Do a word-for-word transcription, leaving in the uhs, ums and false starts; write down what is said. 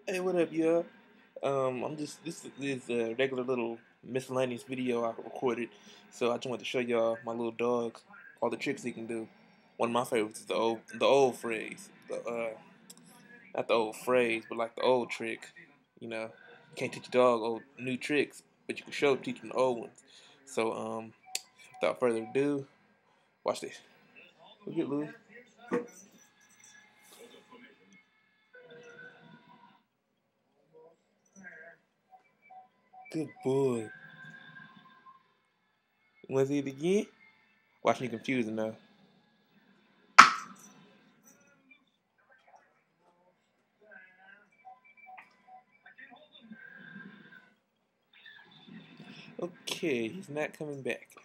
Hey, what up, y'all? Um, I'm just this is a regular little miscellaneous video I recorded, so I just wanted to show y'all my little dog, all the tricks he can do. One of my favorites is the old the old phrase, the uh, not the old phrase, but like the old trick. You know, you can't teach a dog old new tricks, but you can show teach them the old ones. So um, without further ado, watch this. Look at Louie. Good boy. Want to see it again? Watch me confusing now. Okay, he's not coming back.